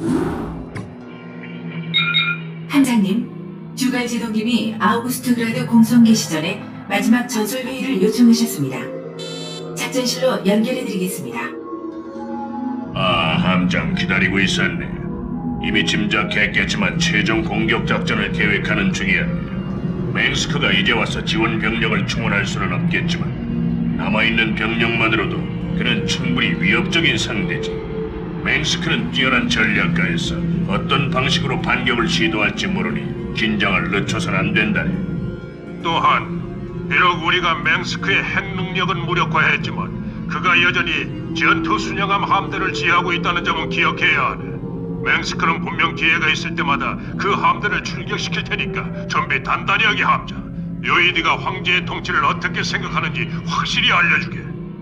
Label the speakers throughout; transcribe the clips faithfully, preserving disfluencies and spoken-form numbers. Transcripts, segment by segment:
Speaker 1: 함장님, 주갈 제동님이 아우구스트그라드 공성기 시전에 마지막 전술 회의를 요청하셨습니다. 작전실로 연결해드리겠습니다.
Speaker 2: 아, 함장 기다리고 있었네. 이미 짐작했겠지만 최종 공격 작전을 계획하는 중이었네. 맹스크가 이제 와서 지원 병력을 충원할 수는 없겠지만 남아있는 병력만으로도 그는 충분히 위협적인 상대지. 맹스크는 뛰어난 전략가에서 어떤 방식으로 반격을 시도할지 모르니 긴장을 늦춰선 안 된다네.
Speaker 3: 또한 비록 우리가 맹스크의 핵 능력은 무력화했지만 그가 여전히 전투 순양함 함대를 지휘하고 있다는 점은 기억해야 하네. 맹스크는 분명 기회가 있을 때마다 그 함대를 출격시킬 테니까 준비 단단히 하게 함자. 요이디가 황제의 통치를 어떻게 생각하는지 확실히 알려주게.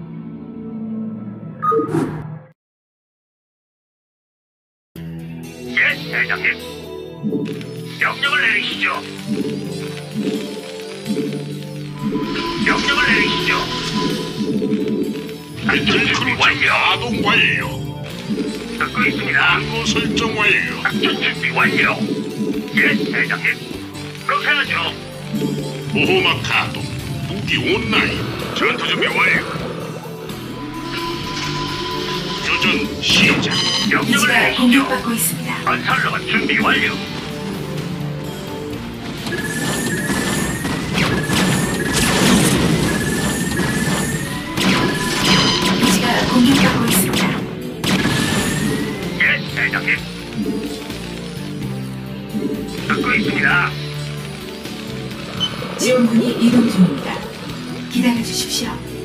Speaker 4: 예, 대장님. 명령을 내리시죠. 명령을 내리시죠.
Speaker 3: 엔진 크루즈 가동 완료.
Speaker 4: 듣고 있습니다.
Speaker 3: 항로 설정 완료.
Speaker 4: 작전 준비 완료. 예, 대장님. 그렇게 하죠.
Speaker 3: 보호막 가동. 무기 온라인. 전투 준비 완료. 교전 시작.
Speaker 4: 명령을
Speaker 1: 기지가
Speaker 4: 내리시죠.
Speaker 1: 공격받고 있습니다.
Speaker 4: 건설로만 준비 완료.
Speaker 1: 기지가 공격받고 있습니다.
Speaker 4: 예, 대장님. 듣고 있습니다.
Speaker 1: 지원군이 이동 중입니다. 기다려 주십시오.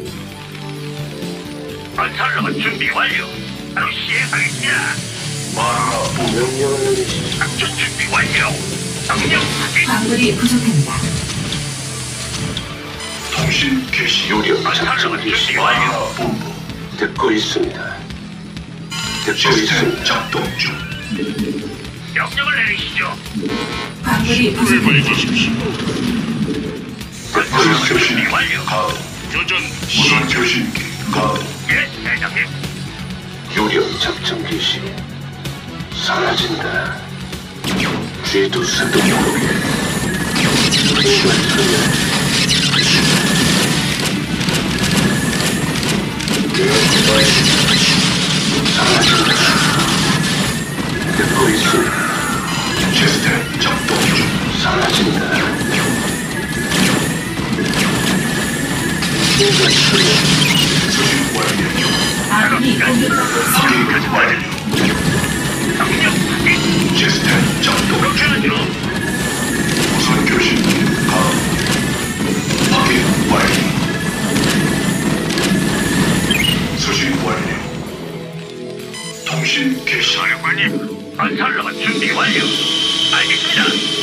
Speaker 4: 건설로만 준비 완료. 바로 시행하겠습니다.
Speaker 2: 명령을 내리시죠.
Speaker 4: 작전 준비 완료. 명령 확인.
Speaker 1: 광물이 부족합니다.
Speaker 3: 통신 개시.
Speaker 2: 요령
Speaker 4: 건설로만 준비 완료.
Speaker 2: 본부 듣고 있습니다. 듣고
Speaker 3: 시스템
Speaker 2: 있습니다.
Speaker 3: 작동 중.
Speaker 4: 명령을 내리시죠.
Speaker 1: 광물이
Speaker 3: 불을
Speaker 1: 부족합니다.
Speaker 3: 밝히십시오.
Speaker 4: 건설로만 준비 완료.
Speaker 3: 가동. 교전 무선 교신기 가동.
Speaker 4: 예, 대장님.
Speaker 2: 요령 작전 개시. 사라진다. 쥐도 새도 모르게. 시간 소멸. 사라진다. 듣고 있습니다.
Speaker 3: 시스템 작동 중.
Speaker 2: 사라진다. 시간 소멸.
Speaker 3: 수신 완료.
Speaker 1: 아군이 공격받고 있습니다.
Speaker 4: 확인까지 완료. 명령 확인.
Speaker 3: 시스템 작동
Speaker 4: 그렇게 하죠.
Speaker 3: 무선 교신기 가동. 확인 완료. 수신 완료. 통신 개시.
Speaker 4: 사령관님, 건설로만 준비 완료. 알겠습니다.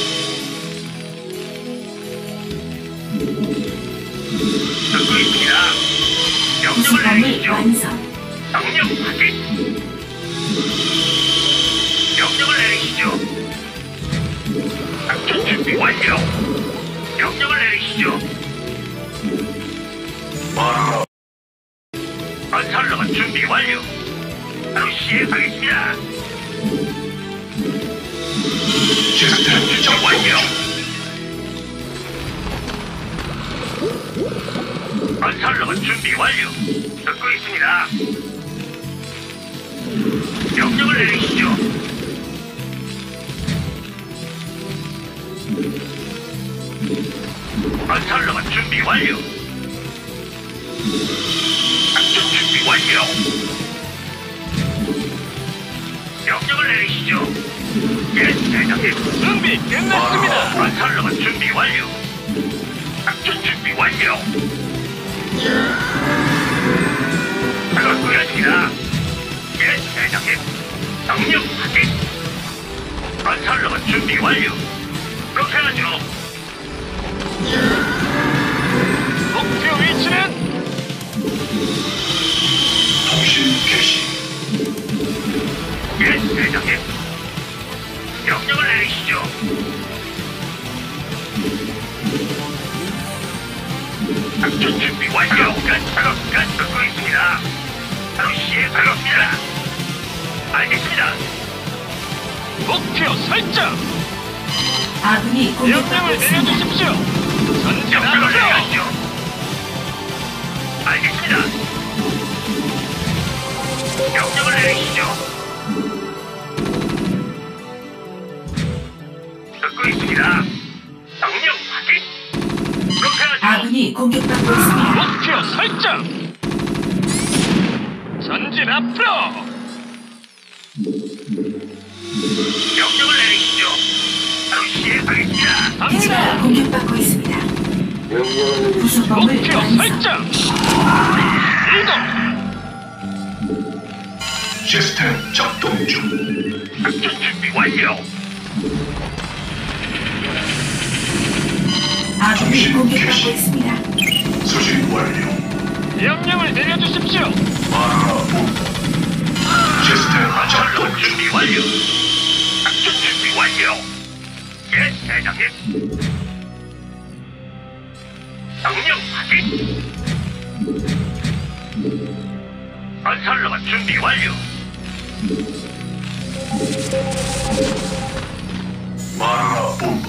Speaker 4: 듣고 있습니다. 명령을
Speaker 1: 구성함을
Speaker 4: 내리시죠.
Speaker 1: 완성.
Speaker 4: 명령 확인. 명령을 내리시죠. 작전 준비 완료. 명령을 내리시죠. 건설로만 준비 완료. 바로 시행하겠습니다.
Speaker 3: 시스템
Speaker 4: 준비
Speaker 3: 작동
Speaker 4: 완료.
Speaker 3: 중.
Speaker 4: 건설로만 준비 완료. 듣고 있습니다. 명령을 내리시죠. 건설로만 준비 완료. 작전 준비 완료. 명령을 내리시죠. 예, 대장님. 준비 끝났습니다. 건설로만 준비 완료. 작전 준비 완료. 작업 끝났습니다. 예, 대장님. 명령 확인. 건설로만 준비 완료. 그렇게 하죠. 목표 위치는
Speaker 3: 통신 개시.
Speaker 4: 예, 대장님. 명령을 내리시죠. 작전 준비 완료. 끝, 작업 끝. 듣고 있습니다. 바로 시행하겠습니다. 알겠습니다.
Speaker 3: 목표 설정.
Speaker 1: 아군이 공격받고
Speaker 3: 명령을
Speaker 1: 있습니다.
Speaker 3: 내려주십시오. 전진
Speaker 4: 명령을
Speaker 3: 앞으로.
Speaker 4: 내리시죠. 알겠습니다. 명령을 내리시죠. 듣고 있습니다. 명령 확인. 그렇게 하죠.
Speaker 1: 아군이 공격받고 있습니다.
Speaker 3: 목표 설정. 전진 앞으로.
Speaker 4: 명령을 내리시죠. 바로 시행하겠습니다.
Speaker 1: 기지가
Speaker 3: 갑니다.
Speaker 1: 공격받고 있습니다. 부속범을
Speaker 3: 목표
Speaker 1: 완성.
Speaker 3: 설정. 이동.
Speaker 2: 시스템 작동 중.
Speaker 4: 작전 준비 완료.
Speaker 1: 아군이 공격받고 있습니다.
Speaker 2: 수신 완료.
Speaker 3: 명령을 내려주십시오.
Speaker 2: 마라 본부. 시스템 작동
Speaker 4: 작전
Speaker 2: 중.
Speaker 4: 준비 완료. 작전 준비 완료. 예, 대장님. 명령 확인. 건설로가 준비 완료.
Speaker 2: 마라 본부.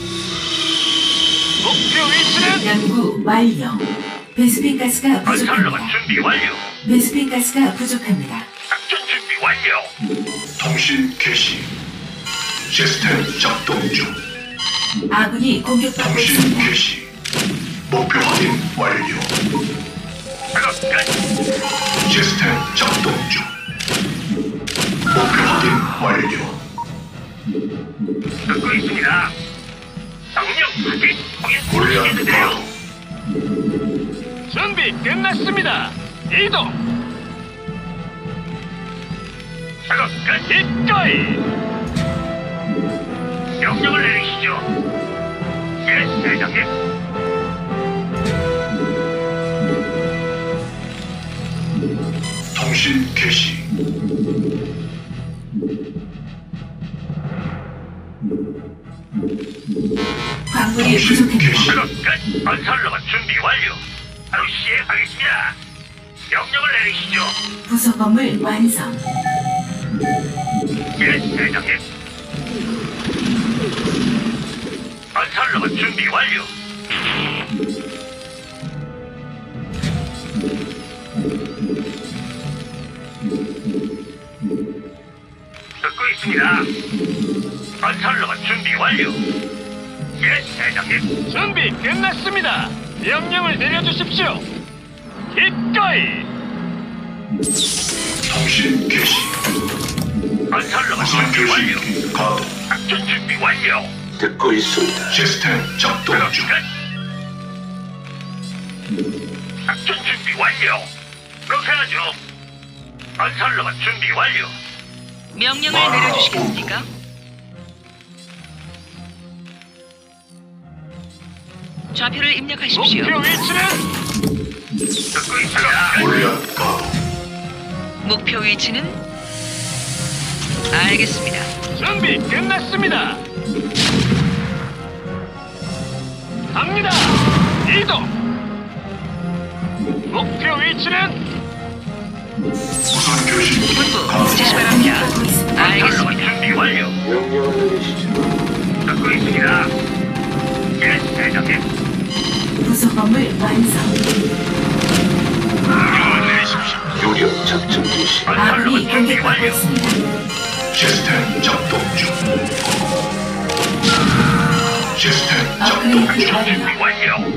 Speaker 3: 목표 위치는
Speaker 1: 연구 완료. 베스핀 가스가
Speaker 4: 건설로가
Speaker 1: 부족합니다.
Speaker 4: 준비 완료.
Speaker 1: 베스핀 가스가 부족합니다.
Speaker 4: 작전 준비 완료.
Speaker 2: 통신 개시. 시스템 작동 중.
Speaker 1: 아군이 공격받고
Speaker 2: 통신
Speaker 1: 있습니다.
Speaker 2: 개시. 목표 확인 완료.
Speaker 4: 작업 끝.
Speaker 2: 시스템 작동 중. 목표 확인 완료.
Speaker 4: 듣고 있습니다. 명령 확인. 거긴
Speaker 2: 골리앗
Speaker 4: 모르겠는데요.
Speaker 2: 가도.
Speaker 3: 준비 끝났습니다. 이동.
Speaker 4: 작업 끝.
Speaker 3: 기꺼이.
Speaker 4: 명령을 내리시죠. 예, 대장님.
Speaker 2: 통신 개시.
Speaker 1: 광물이
Speaker 2: 통신
Speaker 1: 부족합니다.
Speaker 2: 개시.
Speaker 4: 작업 끝. 건설로가 준비 완료. 바로 시행하겠습니다. 명령을 내리시죠.
Speaker 1: 부속범을 완성.
Speaker 4: 예, 대장님. 건설로가 준비 완료. 듣고 있습니다. 건설로가 준비 완료. 예, 대장님.
Speaker 3: 준비 끝났습니다. 명령을 내려주십시오. 기꺼이.
Speaker 2: 통신 개시.
Speaker 4: 건설로가
Speaker 2: 무선
Speaker 4: 준비 완료.
Speaker 2: 교신기 가도.
Speaker 4: 작전 준비 완료.
Speaker 2: 듣고 있습니다. 시스템 작동
Speaker 4: 작업
Speaker 2: 중.
Speaker 4: 끝. 작전 준비 완료. 그렇게 하죠. 건설로가 준비 완료.
Speaker 5: 명령을
Speaker 2: 마라
Speaker 5: 내려주시겠습니까? 좌표를 입력하십시오.
Speaker 3: 목표 위치는
Speaker 4: 듣고 있습니다.
Speaker 2: 골리앗 가도.
Speaker 5: 목표 위치는 알겠습니다.
Speaker 3: 준비 끝났습니다. 갑니다. 이동. 목표 위치는
Speaker 2: 무선 교신기
Speaker 5: 본부
Speaker 2: 가도.
Speaker 5: 지시 바랍니다.
Speaker 1: 공격받고 있습니다.
Speaker 4: 건설로가
Speaker 5: 알겠습니다.
Speaker 4: 준비 완료.
Speaker 2: 명령을 내리시죠.
Speaker 4: 듣고 있습니다. 예, 대장님.
Speaker 1: 부속범을 완성.
Speaker 4: 명령을 내리십시오.
Speaker 2: 요령 작전 개시.
Speaker 4: 건설로가
Speaker 1: 아군이
Speaker 4: 준비
Speaker 1: 공격받고
Speaker 4: 완료.
Speaker 1: 있습니다.
Speaker 2: 시스템 작동 중. 시스템 작동
Speaker 1: 업그레이드
Speaker 2: 중.
Speaker 1: 완료.
Speaker 4: 준비 완료.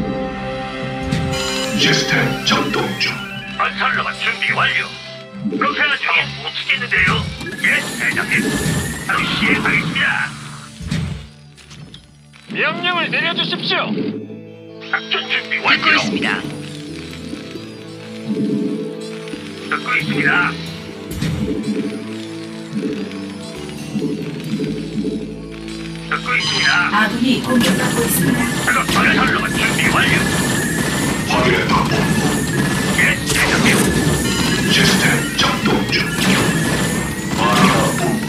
Speaker 2: 시스템 작동 중.
Speaker 4: 건설로가 준비 완료. 그렇게 하죠. 못 치겠는데요. 예, 대장님. 바로 시행하겠습니다.
Speaker 3: 명령을 내려주십시오.
Speaker 4: 작전 준비
Speaker 5: 듣고
Speaker 4: 완료.
Speaker 5: 있습니다.
Speaker 4: 듣고 있습니다. 듣고 있습니다.
Speaker 1: 아군이 공격받고 있습니다.
Speaker 4: 작업 건설로가 준비 완료.
Speaker 2: 확인했다 본부.
Speaker 4: 예, 대장님.
Speaker 2: 시스템 작동 중. 마라 본부.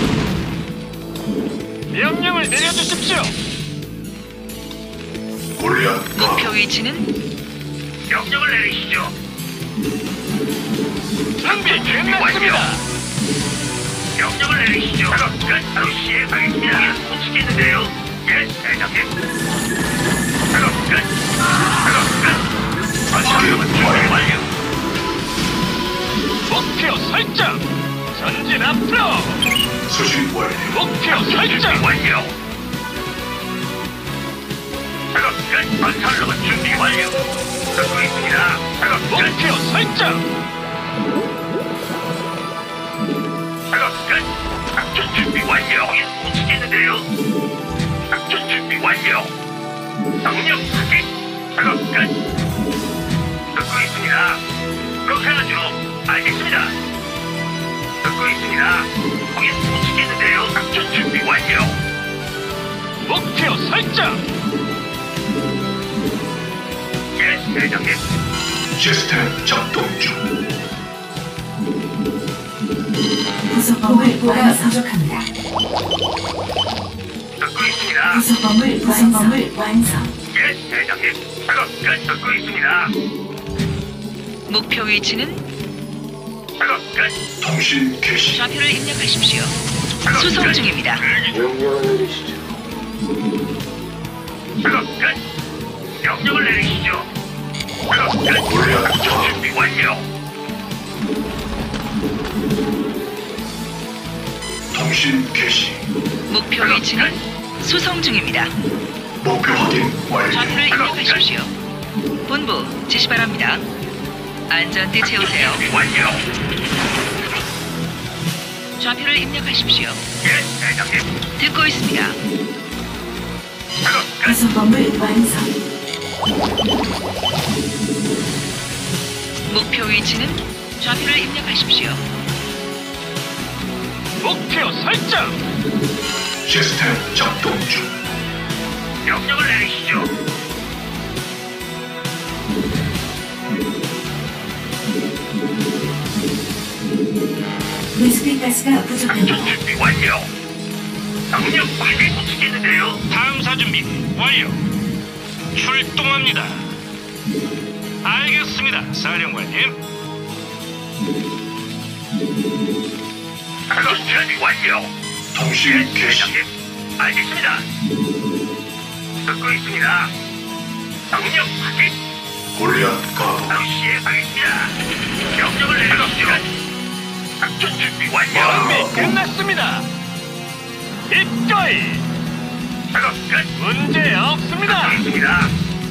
Speaker 3: 명령을 내려주십시오.
Speaker 2: 골리앗
Speaker 5: 목표
Speaker 2: 가도.
Speaker 5: 위치는
Speaker 4: 명령을 내리시죠.
Speaker 3: 준비 끝났습니다.
Speaker 4: 명령을 내리시죠. 작업 끝. 바로 시행하겠습니다. 못 치겠는데요. 예, 대장님. 작업 끝. 작업 끝. 건설로만 준비 완료.
Speaker 3: 목표 설정. 전진 앞으로.
Speaker 2: 수신 완료.
Speaker 3: 목표
Speaker 4: 준비
Speaker 3: 설정.
Speaker 4: 완료. 작업 끝. 건설로만 준비 완료. 듣고 있습니다. 작업 끝.
Speaker 3: 목표 설정.
Speaker 4: 작업 끝. 작전 준비 완료. 못 치겠는데요. 작전 준비 완료. 명령 확인. 작업 끝. 듣고 있습니다. 그렇게 하죠. 알겠습니다. 듣고 있습니다. 거긴 못 치겠는데요. 작전 준비 완료.
Speaker 3: 목표 설정.
Speaker 4: 예, 대장님.
Speaker 2: 시스템 작동 중.
Speaker 1: 구성범을 완성합니다.
Speaker 4: 듣고 있습니다.
Speaker 1: 구성범을 구성범을 완성.
Speaker 4: 예, 대장님. 작업 끝. 듣고 있습니다.
Speaker 5: 목표 위치는
Speaker 4: 작업 끝.
Speaker 2: 통신 개시.
Speaker 5: 좌표를 입력하십시오.
Speaker 4: 작업
Speaker 5: 수송
Speaker 4: 끝.
Speaker 5: 중입니다.
Speaker 2: 명령을 내리시죠.
Speaker 4: 작업 끝. 명령을 내리시죠. 작업 끝. 작전 준비 완료.
Speaker 2: 통신 개시.
Speaker 5: 목표 위치는 수송 중입니다.
Speaker 2: 목표 확인 완료.
Speaker 5: 좌표를 입력하십시오. 본부 지시 바랍니다. 안전띠 채우세요.
Speaker 4: 준비 완료.
Speaker 5: 좌표를 입력하십시오.
Speaker 4: 예, 대장님.
Speaker 5: 듣고 있습니다.
Speaker 4: 작업 끝.
Speaker 1: 구성범을 완성.
Speaker 5: 목표 위치는 좌표를 입력하십시오.
Speaker 3: 목표 설정.
Speaker 2: 시스템 작동 중.
Speaker 4: 명령을 내리시죠.
Speaker 1: 베스핀 가스가
Speaker 4: 작전
Speaker 1: 부족합니다.
Speaker 4: 준비 완료. 명령 확인. 못 치겠는데요.
Speaker 3: 탐사 준비 완료. 출동합니다. 알겠습니다, 사령관님.
Speaker 4: 작업 준비 완료.
Speaker 2: 통신
Speaker 4: 예,
Speaker 2: 개시.
Speaker 4: 대장님. 알겠습니다. 듣고 있습니다. 명령 확인.
Speaker 2: 골리앗 가도.
Speaker 4: 바로 시행하겠습니다. 명령을 내리시죠. 작전 준비 완료.
Speaker 3: 준비 끝났습니다. 기꺼이
Speaker 4: 작업 끝.
Speaker 3: 문제 없습니다.
Speaker 4: 듣고 있습니다.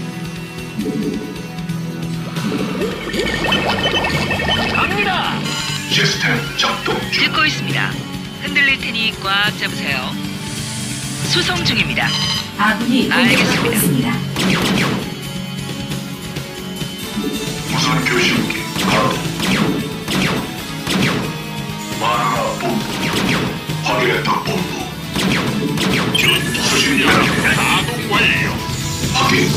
Speaker 3: 갑니다.
Speaker 2: 시스템 작동 중.
Speaker 5: 듣고 있습니다. 흔들릴 테니 꽉 잡으세요. 수송 중입니다.
Speaker 1: 아군이 공격받고
Speaker 5: 알겠습니다.
Speaker 1: 있습니다.
Speaker 2: 무선 교신기 가도. 마누라 본부. 확인했다 본부. 수신 완료.
Speaker 3: 가동 완료.
Speaker 2: 확인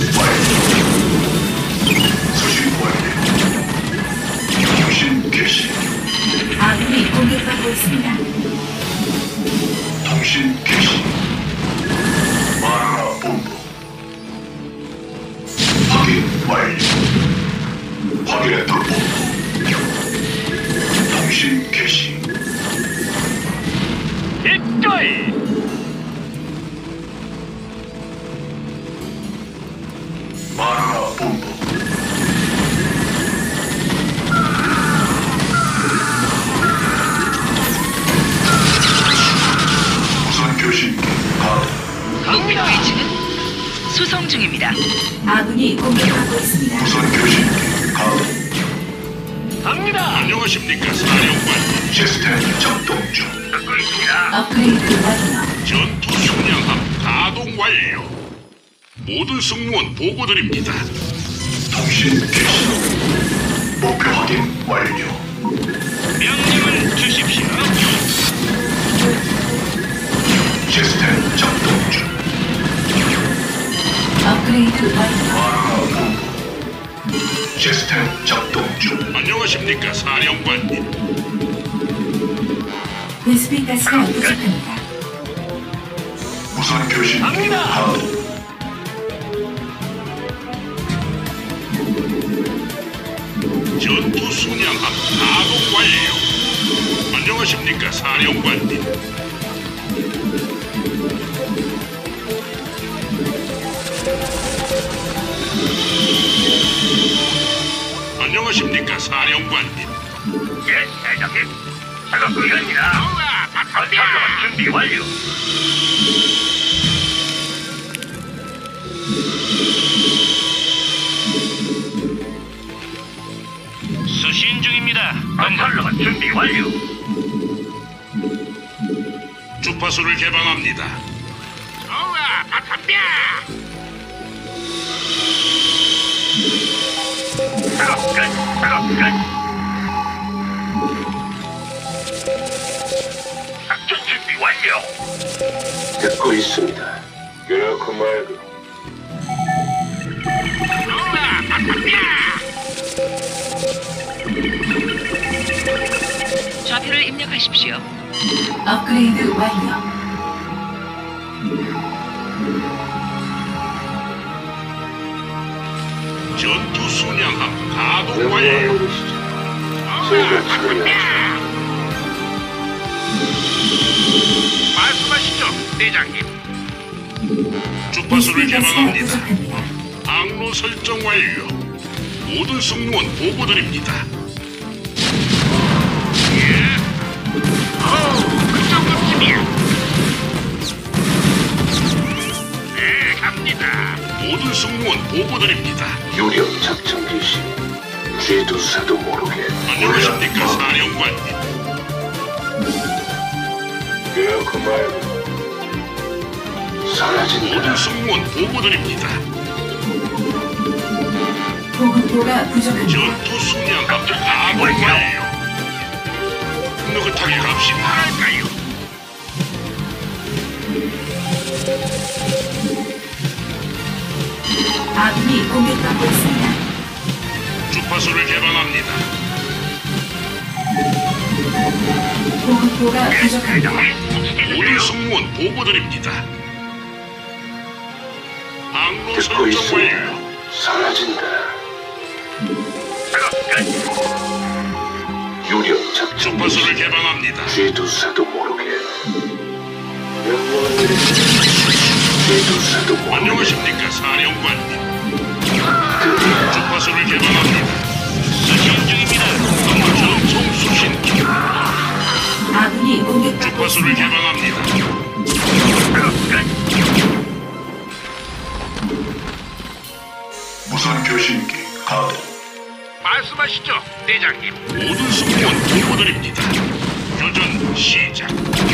Speaker 2: 완료. 수신 완료. 통신 개시.
Speaker 1: 아군이 공격받고 있습니다.
Speaker 2: 통신 개시. 마누라 본부. 확인 완료. 확인했다 본부. 통신 개시.
Speaker 3: 기꺼이
Speaker 2: 마누라 본부. 무선 교신기 가도.
Speaker 5: 목표 위치는 수송 중입니다.
Speaker 1: 아군이 공격받고 있습니다.
Speaker 2: 무선 교신기 가도.
Speaker 3: 갑니다.
Speaker 2: 안녕하십니까 사령관. 시스템 작동 중.
Speaker 4: 듣고 있습니다.
Speaker 1: 업그레이드 완료.
Speaker 2: 전투 승량함 가동 완료. 모든 승무원 보고드립니다. 통신 개시. 목표 확인 완료.
Speaker 3: 명령을 주십시오.
Speaker 2: 시스템 작동 중.
Speaker 1: 업그레이드 완료.
Speaker 2: 마누라 본부. 시스템 작동 중. 안녕하십니까 사령관님.
Speaker 1: 베스핀 가스가 부족합니다.
Speaker 2: 무선 교신기
Speaker 3: 갑니다.
Speaker 2: 가도. 전투 순양함 가동 완료.
Speaker 3: 안녕하십니까, 사령관님. 안녕하십니까, 사령관님.
Speaker 4: 예, 대장님. 작업 끝입니다. 건설로만 준비 완료.
Speaker 6: 수신 중입니다.
Speaker 4: 건설로만 준비 완료.
Speaker 3: 주파수를 개방합니다.
Speaker 4: 좋아, 바탕뼈. 작업 끝. 작업 끝. 작전 준비 완료.
Speaker 7: 듣고 있습니다. 그렇고 말고.
Speaker 4: 좋아, 바탕뼈.
Speaker 5: 좌표를 입력하십시오.
Speaker 1: 업그레이드 완료.
Speaker 3: 전투 순양함 가동 완료.
Speaker 7: 명령을 내리시죠. 제가 처리하죠.
Speaker 3: 말씀하시죠, 대장님. 주파수를
Speaker 1: 베스핀가스가
Speaker 3: 개방합니다.
Speaker 1: 부족합니다.
Speaker 3: 항로 설정 완료. 모든 승무원 보고드립니다.
Speaker 4: 그 정도쯤이야. 네, 갑니다.
Speaker 3: 모든 승무원 보고드립니다.
Speaker 7: 유령 작전 개시. 쥐두사도 모르게.
Speaker 3: 안녕하십니까, 사령관님.
Speaker 7: 그렇고 말고. 사라진다.
Speaker 3: 모든 승무원 보고드립니다.
Speaker 1: 보급고가 부족합니다.
Speaker 3: 전투 순양함 가동 완료. 느긋하게 갑시다.
Speaker 4: 할까요?
Speaker 1: 아군이 공격받고 있습니다.
Speaker 3: 주파수를 개방합니다.
Speaker 1: 보급고가 부족합니다.
Speaker 3: 모든 승무원 보고드립니다. 항로
Speaker 7: 듣고
Speaker 3: 설정
Speaker 7: 있습니다.
Speaker 3: 완료.
Speaker 7: 사라진다.
Speaker 4: 작업 끝.
Speaker 7: 유령 작전
Speaker 3: 주파수를
Speaker 7: 개시.
Speaker 3: 개방합니다.
Speaker 7: 쥐두사도 모르게. 명령을 내리시죠. 쥐두사도 모르게.
Speaker 3: 안녕하십니까, 사령관님.
Speaker 7: 드디어
Speaker 3: 주파수를 개방합니다.
Speaker 6: 수신 중입니다.
Speaker 3: 전송 수신 중.
Speaker 1: 아군이 공격받고
Speaker 3: 주파수를
Speaker 1: 있습니다.
Speaker 3: 개방합니다.
Speaker 4: 작업 끝.
Speaker 8: 무선 교신기 가동.
Speaker 3: 말씀하시죠, 대장님. 모든 승무원 보고드립니다. 교전 시작.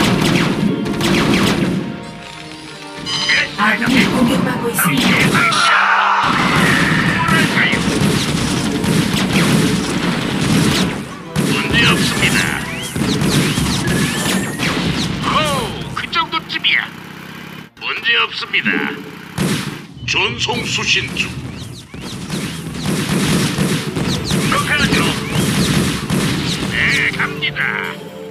Speaker 1: 아군이 공격받고 있습니다.
Speaker 4: 뭐랄까요?
Speaker 3: 문제 없습니다. 호, 그 정도쯤이야. 문제 없습니다. 전송 수신 중.
Speaker 4: 그렇게 하죠.
Speaker 3: 네, 갑니다.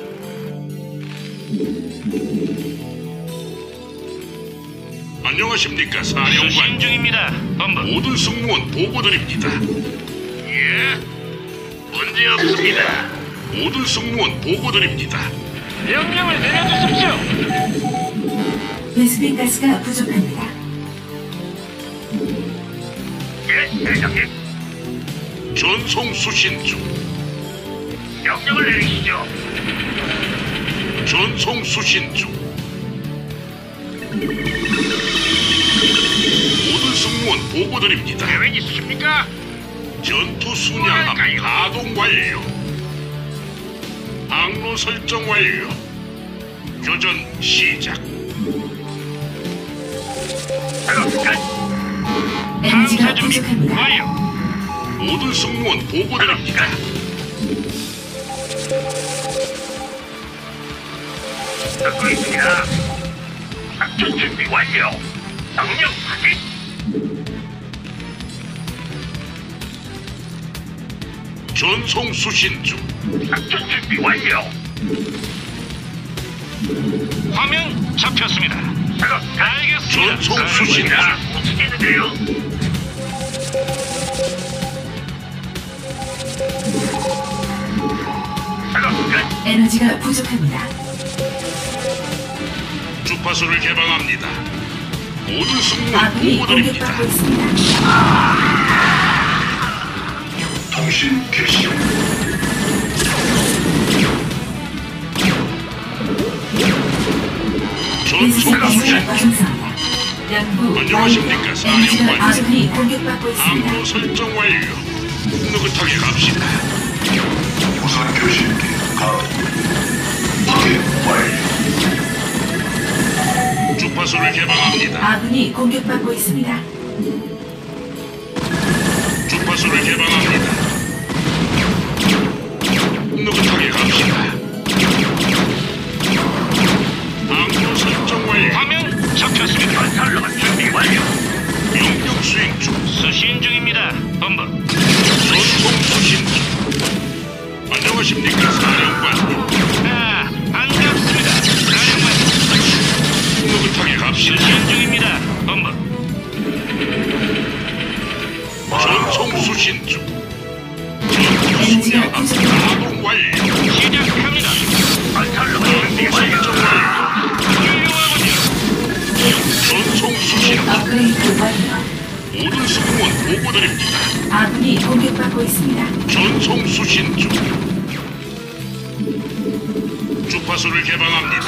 Speaker 3: 안녕하십니까,
Speaker 6: 수신
Speaker 3: 사령관.
Speaker 6: 중입니다. 본부.
Speaker 3: 모든 승무원 보고드립니다. 예, 문제 없습니다. 모든 승무원 보고드립니다.
Speaker 6: 명령을 내려주십시오.
Speaker 1: 베스핀가스가 부족합니다.
Speaker 4: 예, 대장님.
Speaker 3: 전송 수신 중.
Speaker 4: 명령을 내리시죠.
Speaker 3: 전송 수신 중. 모든 승무원 보고드립니다.
Speaker 4: 계획 있으십니까?
Speaker 3: 전투 순양함 가동 완료. 항로 설정 완료. 교전 시작.
Speaker 4: 작업 끝.
Speaker 1: 에너지가 부족합니다.
Speaker 6: 완료.
Speaker 3: 모든 승무원 보고드립니다.
Speaker 4: 듣고 있습니다. 작전 준비 완료. 명령 확인.
Speaker 3: 전송 수신 중.
Speaker 4: 작전 준비 완료.
Speaker 6: 화면 잡혔습니다.
Speaker 4: 작업 끝.
Speaker 6: 알겠습니다.
Speaker 3: 전송 수신 중.
Speaker 4: 움직이는데요. 작업 끝.
Speaker 1: 에너지가 부족합니다.
Speaker 3: 주파수를 개방합니다. 모든 승무원
Speaker 1: 아군이
Speaker 3: 보고드립니다.
Speaker 1: 공격받고 있습니다.
Speaker 8: 통신 개시.
Speaker 1: 베스핀 가스가
Speaker 3: 전송수신
Speaker 1: 완성합니다. 연구
Speaker 3: 안녕하십니까,
Speaker 1: 완료.
Speaker 3: 사령관.
Speaker 1: 에너지가 아군이 공격받고 있습니다.
Speaker 3: 항로 설정 완료. 느긋하게 갑시다.
Speaker 8: 무선 교신기 가동. 확인 완료.
Speaker 3: 주파수를 개방합니다.
Speaker 1: 아군이 공격받고 있습니다.
Speaker 3: 주파수를 개방합니다. 느긋하게 갑시다. 항로 설정 완료.
Speaker 6: 화면 잡혔습니다.
Speaker 4: 건설로만 준비 완료.
Speaker 3: 명령 수행 중.
Speaker 6: 수신 중입니다. 본부.
Speaker 3: 전송 수신 중. 안녕하십니까, 사령관.
Speaker 6: 아, 반갑습니다. 사령관.
Speaker 3: 느긋하게 갑시다.
Speaker 6: 수신 중입니다. 본부.
Speaker 3: 전송 수신 중.
Speaker 1: 에너지가
Speaker 3: 전투 수량
Speaker 1: 부족합니다.
Speaker 3: 가동 완료.
Speaker 6: 시작합니다.
Speaker 4: 건설로만 준비
Speaker 3: 항로
Speaker 4: 완료.
Speaker 3: 설정 완료.
Speaker 6: 훌륭하군요.
Speaker 3: 전송 수신 중.
Speaker 1: 업그레이드 완료.
Speaker 3: 모든 승무원 보고드립니다.
Speaker 1: 아군이 공격받고 있습니다.
Speaker 3: 전송 수신 중. 주파수를 개방합니다.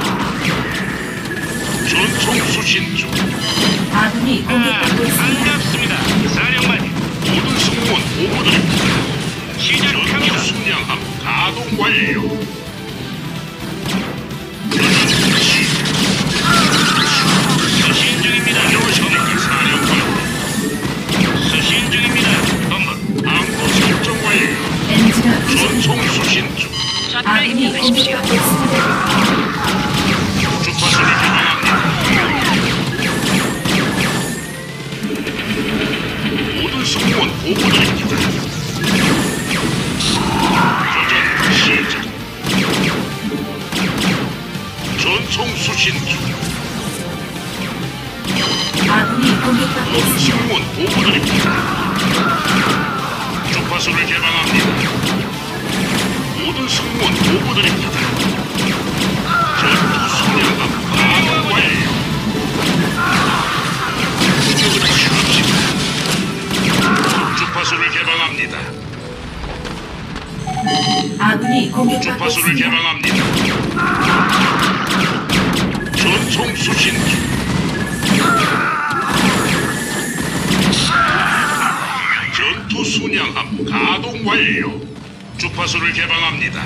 Speaker 3: 전송 수신 중.
Speaker 1: 아군이
Speaker 6: 아,
Speaker 1: 공격받고 있습니다.
Speaker 6: 반갑습니다. 사령관.
Speaker 3: 모든 승무원 보고드립니다.
Speaker 6: 시작합니다.
Speaker 3: 전투 순양함 가동 완료.
Speaker 6: 수신 중입니다.
Speaker 3: 안녕하십니까, 사령관.
Speaker 6: 수신 중입니다. 본부.
Speaker 3: 항로 설정 완료.
Speaker 1: 에너지가 부족합니다.
Speaker 3: 전송 수신 중.
Speaker 5: 좌표를
Speaker 1: 아군이
Speaker 5: 입력하십시오.
Speaker 1: 공격받고 있습니다.
Speaker 3: 주파수를 개방합니다. 모든 승무원 보고드립니다. 교전 시작. 전송 수신 중.
Speaker 1: 아군이 공격받고
Speaker 3: 모든
Speaker 1: 있습니다.
Speaker 3: 승무원 보고드립니다. 주파수를 개방합니다. 모든 승무원 보고드립니다. 전투 순양함 가동 완료. 느긋하게 갑시다. 주파수를 개방합니다.
Speaker 1: 아군이 공격받고
Speaker 3: 주파수를
Speaker 1: 있습니다.
Speaker 3: 개방합니다. 전송 수신 중. 전투 순양함 가동 완료. 주파수를 개방합니다.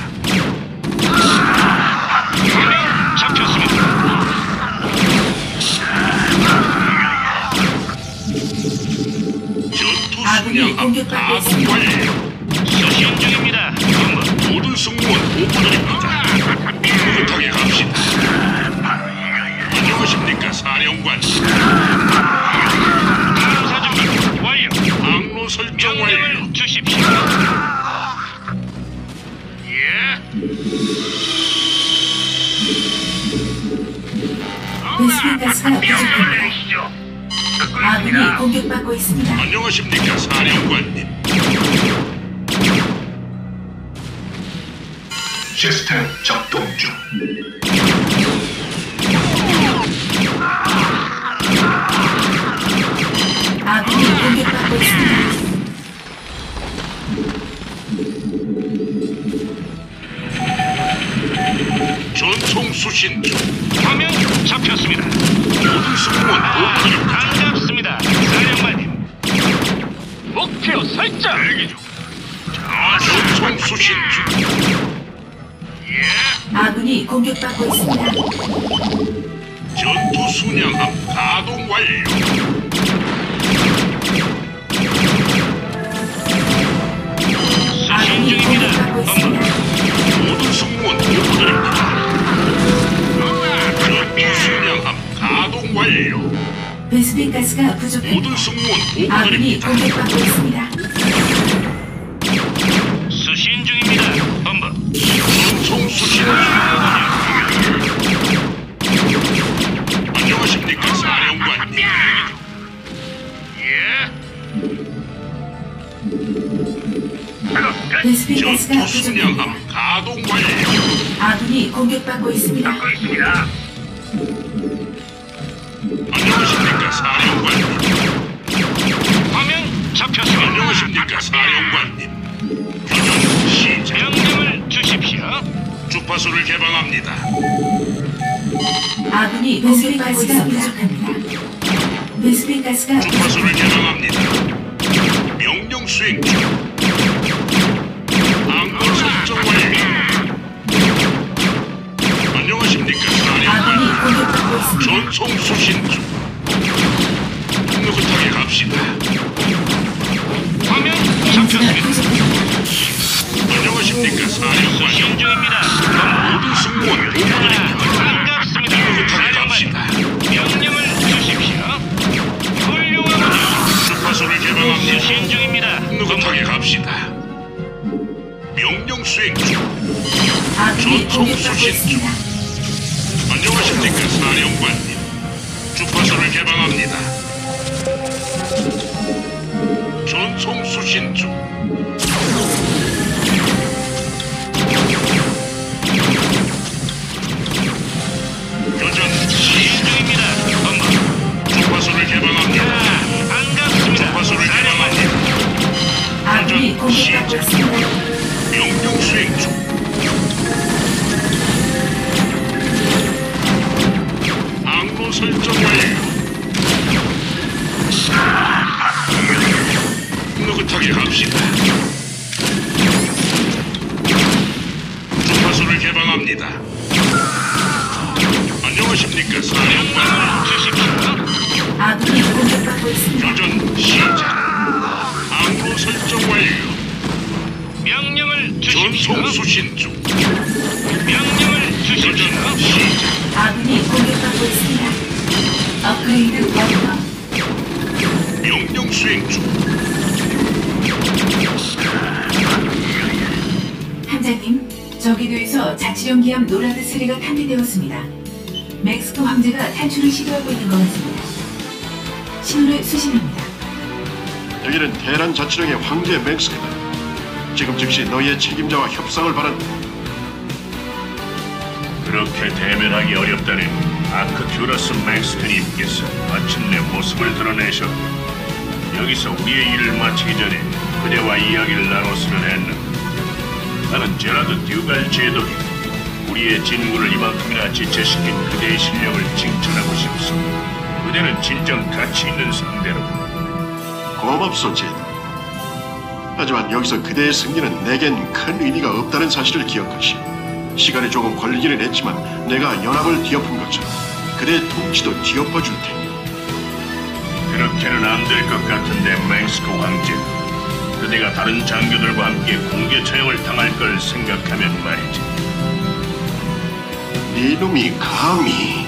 Speaker 6: 화면 잡혔습니다.
Speaker 3: 전투
Speaker 1: 아군이
Speaker 3: 순양함
Speaker 1: 공격받고
Speaker 3: 가동
Speaker 1: 있습니다.
Speaker 3: 완료.
Speaker 6: 수신 중입니다. 본부.
Speaker 3: 모든 승무원 보고드립니다. 느긋하게 갑시다. 안녕하십니까, 사령관.
Speaker 6: 탐사 준비 완료.
Speaker 3: 항로 설정 완료.
Speaker 6: 명령을 주십시오. 예.
Speaker 1: 베스핀 가스가
Speaker 4: 명령을
Speaker 1: 부족합니다.
Speaker 4: 내리시죠. 듣고
Speaker 1: 아군이
Speaker 4: 있습니다.
Speaker 1: 공격받고 있습니다.
Speaker 3: 안녕하십니까, 사령관님.
Speaker 8: 시스템 작동 중.
Speaker 1: 아군이 공격받고 있습니다.
Speaker 3: 전송 수신 중.
Speaker 6: 화면 잡혔습니다.
Speaker 3: 모든 승무원 보고드립니다.
Speaker 6: 반갑습니다. 사령관님. 목표 설정. 대기 중.
Speaker 3: 전송 수신 중.
Speaker 1: 아군이 공격받고 있습니다.
Speaker 3: 전투 순양함 가동 완료.
Speaker 6: 수신
Speaker 1: 아군이
Speaker 6: 중입니다.
Speaker 1: 공격받고
Speaker 6: 본부.
Speaker 1: 있습니다.
Speaker 3: 모든 승무원 보고드립니다. 전투 순양함 가동 완료.
Speaker 1: 베스핀 가스가
Speaker 3: 모든
Speaker 1: 부족합니다.
Speaker 3: 승무원
Speaker 1: 아군이
Speaker 3: 보고드립니다.
Speaker 1: 공격받고 있습니다.
Speaker 6: 수신 중입니다. 본부.
Speaker 3: 전송 수신 중. 안녕하십니까, 사령관님.
Speaker 6: 예.
Speaker 1: 베스핀 가스가
Speaker 3: 전투
Speaker 1: 부족합니다.
Speaker 3: 순양함 가동 완료.
Speaker 1: 공격받고 있습니다.
Speaker 4: 듣고 있습니다.
Speaker 3: 안녕하십니까, 사령관님.
Speaker 6: 화면 잡혔습니다.
Speaker 3: 안녕하십니까, 사령관님. 교전 시작.
Speaker 6: 명령을 주십시오.
Speaker 3: 주파수를 개방합니다.
Speaker 1: 아군이 베스핀 가스가 부족합니다. 베스핀 가스가
Speaker 3: 주파수를 개방합니다. 명령 수행 중. 항로 설정 완료. 안녕하십니까,
Speaker 1: 아군이
Speaker 3: 사령관님.
Speaker 1: 공격받고 있습니다.
Speaker 3: 전송 수신 중. 느긋하게 갑시다.
Speaker 6: 화면
Speaker 1: 에너지가
Speaker 6: 잡혔습니다.
Speaker 1: 부족합니다.
Speaker 3: 안녕하십니까, 사령관님.
Speaker 6: 신중입니다.
Speaker 3: 모든 승무원 보고드립니다.
Speaker 6: 반갑습니다.
Speaker 3: 느긋하게 갑시다.
Speaker 6: 명령을 주십시오. 훌륭하군요.
Speaker 3: 주파수를 개방합니다.
Speaker 6: 신중입니다.
Speaker 3: 느긋하게 갑시다. 명령 수행 중.
Speaker 1: 아군이
Speaker 3: 전송
Speaker 1: 공격받고
Speaker 3: 수신 중.
Speaker 1: 있습니다.
Speaker 3: 안녕하십니까, 사령관님. 주파수를 개방합니다. 전송 수신 중. 교전 시작.
Speaker 6: 신중입니다. 본부.
Speaker 3: 주파수를 개방합니다.
Speaker 6: 반갑습니다.
Speaker 3: 주파수를 개방합니다.
Speaker 1: 아군이 공격받고
Speaker 3: 시작.
Speaker 1: 있습니다.
Speaker 3: 명령 수행 중. 항로 설정 완료. 느긋하게 갑시다. 주파수를 개방합니다. 안녕하십니까, 사령관.
Speaker 6: 주십시오.
Speaker 1: 아군이 공격받고 있습니다.
Speaker 3: 교전 시작. 항로 설정 완료.
Speaker 6: 명령을 주십시오.
Speaker 3: 전송 수신 중.
Speaker 6: 명령을 주십시오.
Speaker 3: 교전 시작.
Speaker 1: 아군이 공격받고 있습니다. 업그레이드 완료.
Speaker 3: 명령 수행 중.
Speaker 1: 함장님, 저기도에서 자치령 기함 노라드 삼 가 탐지되었습니다. 맥스크 황제가 탈출을 시도하고 있는 것 같습니다. 신호를 수신합니다.
Speaker 9: 여기는 테란 자치령의 황제 맥스크다. 지금 즉시 너희의 책임자와 협상을 바란다.
Speaker 2: 그렇게 대면하기 어렵다니 아크튜러스 맥스크님께서 마침내 모습을 드러내셨고 여기서 우리의 일을 마치기 전에 그대와 이야기를 나눴으면 했는데 나는 제라드 듀갈 제독이 우리의 진군을 이만큼이나 지체시킨 그대의 실력을 칭찬하고 싶소. 그대는 진정 가치 있는 상대로.
Speaker 9: 고맙소, 제드. 하지만 여기서 그대의 승리는 내겐 큰 의미가 없다는 사실을 기억하시. 시간이 조금 걸리기는 했지만 내가 연합을 뒤엎은 것처럼 그대의 통치도 뒤엎어 줄 테니.
Speaker 2: 그렇게는 안 될 것 같은데, 맹스크 황제. 그대가 다른 장교들과 함께 공개 처형을 당할 걸 생각하면 말이지.
Speaker 9: 이놈이 감히.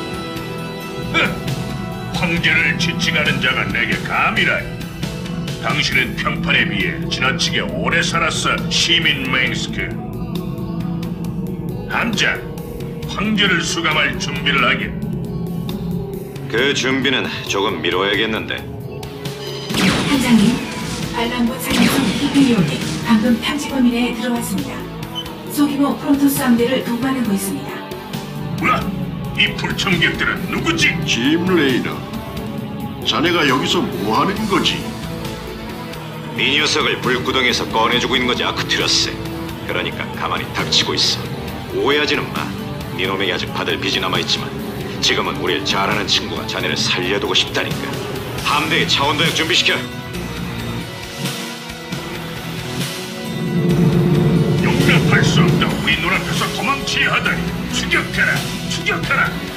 Speaker 2: 황제를 지칭하는 자가 내게 감이라. 당신은 평판에 비해 지나치게 오래 살았어, 시민 맹스크. 함장, 황제를 수감할 준비를 하게.
Speaker 10: 그 준비는 조금 미뤄야겠는데.
Speaker 1: 함장님, 반란군 사령관 히페리온이 방금 탐지 범위 내에 들어왔습니다. 소규모 프로토스 함대를 동반하고 있습니다.
Speaker 2: 뭐야? 이 불청객들은 누구지?
Speaker 9: 짐 레이너. 자네가 여기서 뭐 하는 거지?
Speaker 10: 네 녀석을 불구덩이에서 꺼내주고 있는 거지, 아크투러스. 그러니까 가만히 닥치고 있어. 오해하지는 마. 네 놈에게 아직 받을 빚이 남아있지만 지금은 우릴 잘 아는 친구가 자네를 살려두고 싶다니까. 함대의 차원도약 준비시켜.
Speaker 2: 용납할 수 없다. 우리 눈앞에서 도망치려 하다니. 추격하라, 추격하라.